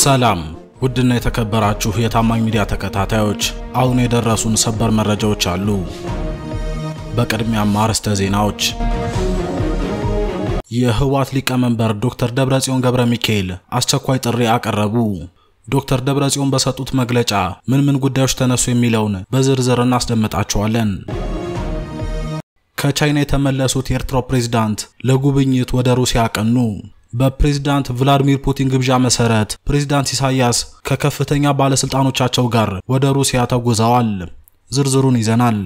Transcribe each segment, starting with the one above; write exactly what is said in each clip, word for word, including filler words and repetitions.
ሰላም ውድና የተከበራችሁ የታማኝ ሚዲያ ተከታታዮች አሁን የደረሱን ሰበር መረጃዎች አሉ። በቅድሚያም አርዕስተ ዜናዎች። የህወሓት ሊቀመንበር ዶክተር ደብረጽዮን ገብረሚካኤል አስቸኳይ ጥሪ አቀረቡ። ዶክተር ደብረጽዮን በሰጡት መግለጫ ምን ምን ጉዳዮች ተነሱ የሚለውን በዝርዝር እናስደምጣቸዋለን። ከቻይና የተመለሱት የኤርትራው ፕሬዝዳንት ለጉብኝት ወደ ሩሲያ አቀኑ። በፕሬዝዳንት ቭላድሚር ፑቲን ግብዣ መሰረት ፕሬዝዳንት ኢሳያስ ከከፍተኛ ባለስልጣኖቻቸው ጋር ወደ ሩሲያ ተጉዘዋል። ዝርዝሩን ይዘናል።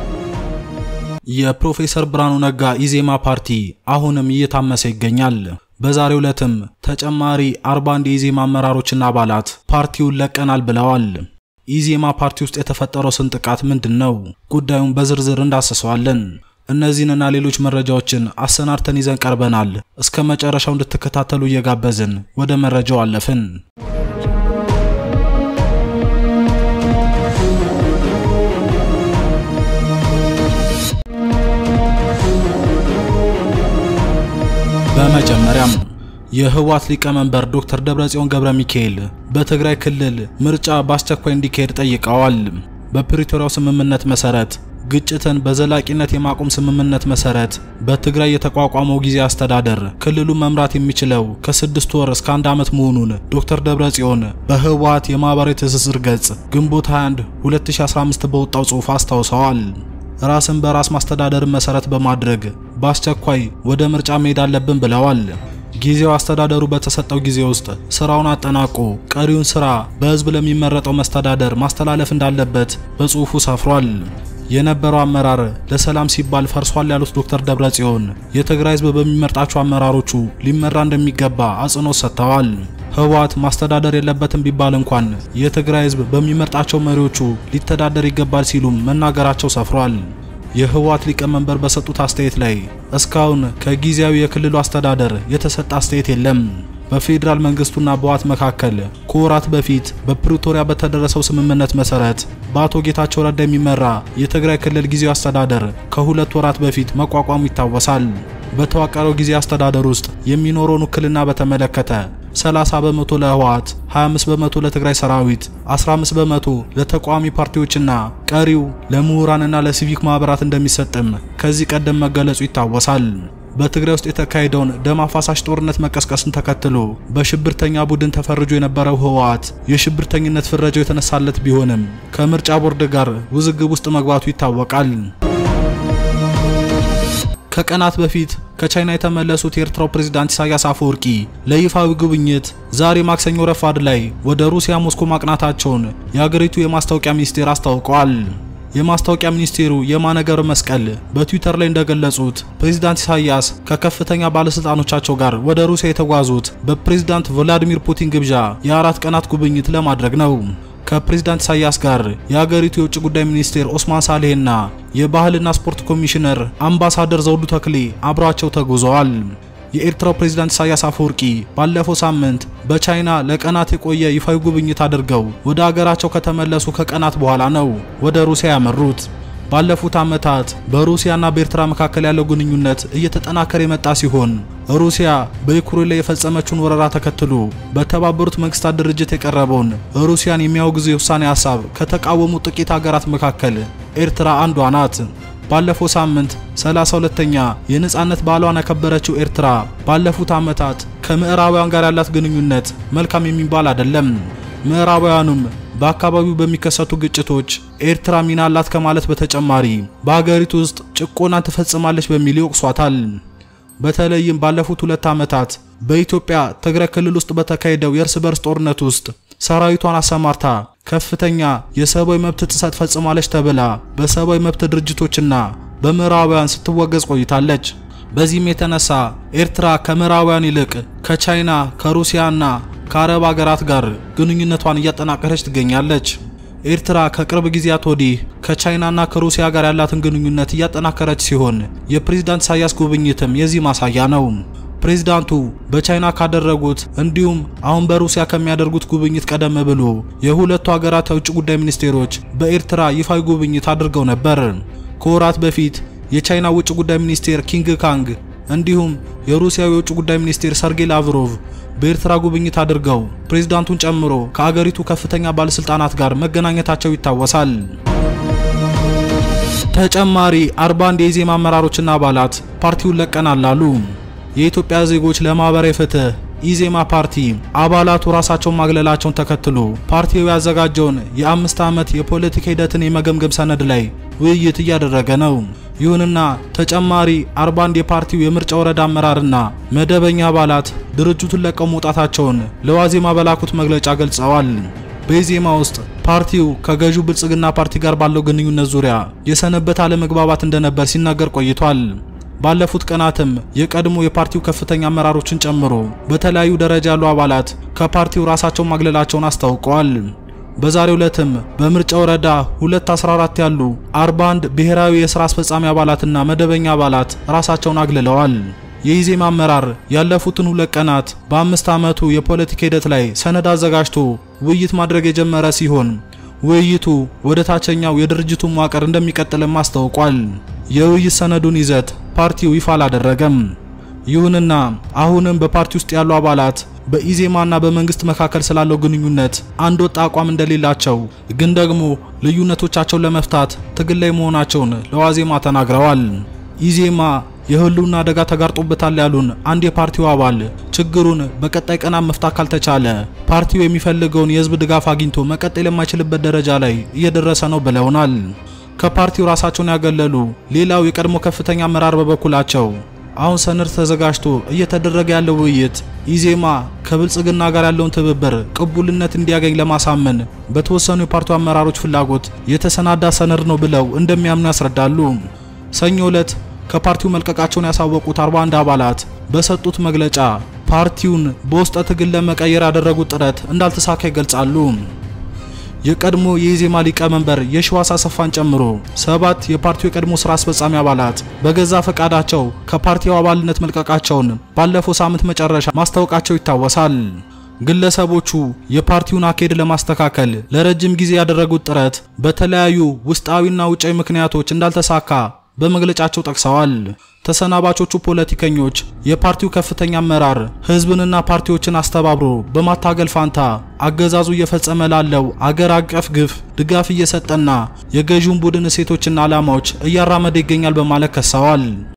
የፕሮፌሰር ብርሃኑ ነጋ ኢዜማ ፓርቲ አሁንም እየታመሰ ይገኛል። በዛሬው ዕለትም ተጨማሪ አርባ አንድ የኢዜማ አመራሮችና አባላት ፓርቲውን ለቀናል ብለዋል። ኢዜማ ፓርቲ ውስጥ የተፈጠረው ስንጥቃት ምንድነው? ጉዳዩን በዝርዝር እንዳስሰዋለን። እነዚህንና ሌሎች መረጃዎችን አሰናርተን ይዘን ቀርበናል። እስከ መጨረሻው እንድትከታተሉ እየጋበዝን ወደ መረጃው አለፍን። በመጀመሪያም የህወሓት ሊቀመንበር ዶክተር ደብረጽዮን ገብረሚካኤል በትግራይ ክልል ምርጫ በአስቸኳይ እንዲካሄድ ጠይቀዋል። በፕሪቶሪያው ስምምነት መሰረት ግጭትን በዘላቂነት የማቆም ስምምነት መሰረት በትግራይ የተቋቋመው ጊዜ አስተዳደር ክልሉን መምራት የሚችለው ከስድስት ወር እስከ አንድ ዓመት መሆኑን ዶክተር ደብረጽዮን በህወሓት የማህበራዊ ትስስር ገጽ ግንቦት ሃያ አንድ ሁለት ሺህ አስራ አምስት በወጣው ጽሑፍ አስታውሰዋል። ራስን በራስ ማስተዳደርን መሰረት በማድረግ በአስቸኳይ ወደ ምርጫ መሄድ አለብን ብለዋል። ጊዜው አስተዳደሩ በተሰጠው ጊዜ ውስጥ ስራውን አጠናቆ ቀሪውን ስራ በህዝብ ለሚመረጠው መስተዳደር ማስተላለፍ እንዳለበት በጽሑፉ ሰፍሯል። የነበረው አመራር ለሰላም ሲባል ፈርሷል ያሉት ዶክተር ደብረጽዮን የትግራይ ህዝብ በሚመርጣቸው አመራሮቹ ሊመራ እንደሚገባ አጽንኦት ሰጥተዋል። ህወሓት ማስተዳደር የለበትም ቢባል እንኳን የትግራይ ህዝብ በሚመርጣቸው መሪዎቹ ሊተዳደር ይገባል ሲሉም መናገራቸው ሰፍሯል። የህወሓት ሊቀመንበር በሰጡት አስተያየት ላይ እስካሁን ከጊዜያዊ የክልሉ አስተዳደር የተሰጠ አስተያየት የለም። በፌደራል መንግስቱና በህወሓት መካከል ከወራት በፊት በፕሪቶሪያ በተደረሰው ስምምነት መሰረት በአቶ ጌታቸው ረዳ የሚመራ የትግራይ ክልል ጊዜያዊ አስተዳደር ከሁለት ወራት በፊት መቋቋሙ ይታወሳል። በተዋቀረው ጊዜያዊ አስተዳደር ውስጥ የሚኖረውን ውክልና በተመለከተ ሰላሳ በመቶ ለህወሓት፣ ሃያ አምስት በመቶ ለትግራይ ሰራዊት፣ አስራ አምስት በመቶ ለተቃዋሚ ፓርቲዎችና ቀሪው ለምሁራንና ለሲቪክ ማህበራት እንደሚሰጥም ከዚህ ቀደም መገለጹ ይታወሳል። በትግራይ ውስጥ የተካሄደውን ደም አፋሳሽ ጦርነት መቀስቀስን ተከትሎ በሽብርተኛ ቡድን ተፈርጆ የነበረው ህወሓት የሽብርተኝነት ፍረጃው የተነሳለት ቢሆንም ከምርጫ ቦርድ ጋር ውዝግብ ውስጥ መግባቱ ይታወቃል። ከቀናት በፊት ከቻይና የተመለሱት የኤርትራው ፕሬዝዳንት ኢሳያስ አፈወርቂ ለይፋዊ ጉብኝት ዛሬ ማክሰኞ ረፋድ ላይ ወደ ሩሲያ ሞስኮ ማቅናታቸውን የሀገሪቱ የማስታወቂያ ሚኒስቴር አስታውቋል። የማስታወቂያ ሚኒስቴሩ የማነ ገብረ መስቀል በትዊተር ላይ እንደገለጹት ፕሬዝዳንት ኢሳያስ ከከፍተኛ ባለስልጣኖቻቸው ጋር ወደ ሩሲያ የተጓዙት በፕሬዝዳንት ቭላድሚር ፑቲን ግብዣ የአራት ቀናት ጉብኝት ለማድረግ ነው። ከፕሬዝዳንት ኢሳያስ ጋር የሀገሪቱ የውጭ ጉዳይ ሚኒስቴር ኦስማን ሳሌህና የባህልና ስፖርት ኮሚሽነር አምባሳደር ዘውዱ ተክሌ አብራቸው ተጉዘዋል። የኤርትራው ፕሬዝዳንት ኢሳያስ አፈወርቂ ባለፈው ሳምንት በቻይና ለቀናት የቆየ ይፋዊ ጉብኝት አድርገው ወደ ሀገራቸው ከተመለሱ ከቀናት በኋላ ነው ወደ ሩሲያ ያመሩት። ባለፉት ዓመታት በሩሲያና በኤርትራ መካከል ያለው ግንኙነት እየተጠናከረ የመጣ ሲሆን ሩሲያ በዩክሬን ላይ የፈጸመችውን ወረራ ተከትሎ በተባበሩት መንግስታት ድርጅት የቀረበውን ሩሲያን የሚያወግዝ የውሳኔ ሐሳብ ከተቃወሙ ጥቂት ሀገራት መካከል ኤርትራ አንዷ ናት። ባለፈው ሳምንት ሰላሳ ሁለተኛ የነጻነት በዓሏን ያከበረችው ኤርትራ ባለፉት ዓመታት ከምዕራባውያን ጋር ያላት ግንኙነት መልካም የሚባል አይደለም። ምዕራባውያኑም በአካባቢው በሚከሰቱ ግጭቶች ኤርትራ ሚና አላት ከማለት በተጨማሪ በአገሪቱ ውስጥ ጭቆናን ትፈጽማለች በሚል ይወቅሷታል። በተለይም ባለፉት ሁለት ዓመታት በኢትዮጵያ ትግራይ ክልል ውስጥ በተካሄደው የእርስ በርስ ጦርነት ውስጥ ሰራዊቷን አሰማርታ ከፍተኛ የሰብአዊ መብት ጥሰት ፈጽማለች ተብላ በሰብአዊ መብት ድርጅቶችና በምዕራባውያን ስትወገዝ ቆይታለች። በዚህም የተነሳ ኤርትራ ከምዕራባውያን ይልቅ ከቻይና ከሩሲያና ከአረብ ሀገራት ጋር ግንኙነቷን እያጠናከረች ትገኛለች። ኤርትራ ከቅርብ ጊዜያት ወዲህ ከቻይናና ከሩሲያ ጋር ያላትን ግንኙነት እያጠናከረች ሲሆን የፕሬዝዳንት ኢሳያስ ጉብኝትም የዚህ ማሳያ ነው። ፕሬዝዳንቱ በቻይና ካደረጉት እንዲሁም አሁን በሩሲያ ከሚያደርጉት ጉብኝት ቀደም ብሎ የሁለቱ ሀገራት የውጭ ጉዳይ ሚኒስቴሮች በኤርትራ ይፋዊ ጉብኝት አድርገው ነበር። ከወራት በፊት የቻይና ውጭ ጉዳይ ሚኒስቴር ኪንግ ካንግ እንዲሁም የሩሲያው የውጭ ጉዳይ ሚኒስቴር ሰርጌይ ላቭሮቭ በኤርትራ ጉብኝት አድርገው ፕሬዝዳንቱን ጨምሮ ከአገሪቱ ከፍተኛ ባለስልጣናት ጋር መገናኘታቸው ይታወሳል። ተጨማሪ አርባ አንድ የኢዜማ አመራሮችና አባላት ፓርቲውን ለቀናል አሉ። የኢትዮጵያ ዜጎች ለማህበራዊ ፍትህ ኢዜማ ፓርቲ አባላቱ ራሳቸውን ማግለላቸውን ተከትሎ ፓርቲው ያዘጋጀውን የአምስት ዓመት የፖለቲካ ሂደትን የመገምገም ሰነድ ላይ ውይይት እያደረገ ነው። ይሁንና ተጨማሪ አርባ አንድ የፓርቲው የምርጫ ወረዳ አመራርና መደበኛ አባላት ድርጅቱን ለቀው መውጣታቸውን ለዋዜማ በላኩት መግለጫ ገልጸዋል። በኢዜማ ውስጥ ፓርቲው ከገዢው ብልጽግና ፓርቲ ጋር ባለው ግንኙነት ዙሪያ የሰነበት አለመግባባት እንደነበር ሲናገር ቆይቷል። ባለፉት ቀናትም የቀድሞ የፓርቲው ከፍተኛ አመራሮችን ጨምሮ በተለያዩ ደረጃ ያሉ አባላት ከፓርቲው ራሳቸውን ማግለላቸውን አስታውቀዋል። በዛሬው ዕለትም በምርጫ ወረዳ ሁለት አስራ አራት ያሉ አርባ አንድ ብሔራዊ የሥራ አስፈጻሚ አባላትና መደበኛ አባላት ራሳቸውን አግልለዋል። የኢዜማ አመራር ያለፉትን ሁለት ቀናት በአምስት ዓመቱ የፖለቲካ ሂደት ላይ ሰነድ አዘጋጅቶ ውይይት ማድረግ የጀመረ ሲሆን ውይይቱ ወደ ታችኛው የድርጅቱ መዋቅር እንደሚቀጥልም አስታውቋል። የውይይት ሰነዱን ይዘት ፓርቲው ይፋ አላደረገም። ይሁንና አሁንም በፓርቲው ውስጥ ያሉ አባላት በኢዜማና በመንግስት መካከል ስላለው ግንኙነት አንድ ወጥ አቋም እንደሌላቸው ግን ደግሞ ልዩነቶቻቸውን ለመፍታት ትግል ላይ መሆናቸውን ለዋዜማ ተናግረዋል። ኢዜማ የህልውና አደጋ ተጋርጦበታል ያሉን አንድ የፓርቲው አባል ችግሩን በቀጣይ ቀናት መፍታት ካልተቻለ ፓርቲው የሚፈልገውን የህዝብ ድጋፍ አግኝቶ መቀጠል የማይችልበት ደረጃ ላይ እየደረሰ ነው ብለውናል። ከፓርቲው ራሳቸውን ያገለሉ ሌላው የቀድሞ ከፍተኛ አመራር በበኩላቸው አሁን ሰነድ ተዘጋጅቶ እየተደረገ ያለው ውይይት ኢዜማ ከብልጽግና ጋር ያለውን ትብብር ቅቡልነት እንዲያገኝ ለማሳመን በተወሰኑ የፓርቲው አመራሮች ፍላጎት የተሰናዳ ሰነድ ነው ብለው እንደሚያምኑ ያስረዳሉ። ሰኞ ዕለት ከፓርቲው መልቀቃቸውን ያሳወቁት አርባ አንድ አባላት በሰጡት መግለጫ ፓርቲውን በውስጥ ትግል ለመቀየር ያደረጉት ጥረት እንዳልተሳካ ይገልጻሉ። የቀድሞ የኢዜማ ሊቀመንበር የሺዋስ አሰፋን ጨምሮ ሰባት የፓርቲው የቀድሞ ስራ አስፈጻሚ አባላት በገዛ ፈቃዳቸው ከፓርቲው አባልነት መልቀቃቸውን ባለፈው ሳምንት መጨረሻ ማስታወቃቸው ይታወሳል። ግለሰቦቹ የፓርቲውን አካሄድ ለማስተካከል ለረጅም ጊዜ ያደረጉት ጥረት በተለያዩ ውስጣዊና ውጫዊ ምክንያቶች እንዳልተሳካ በመግለጫቸው ጠቅሰዋል። ተሰናባቾቹ ፖለቲከኞች የፓርቲው ከፍተኛ አመራር ህዝብንና ፓርቲዎችን አስተባብሮ በማታገል ፋንታ አገዛዙ እየፈጸመ ላለው አገር አቀፍ ግፍ ድጋፍ እየሰጠና የገዢውን ቡድን እሴቶችና ዓላማዎች እያራመደ ይገኛል በማለት ከሰዋል።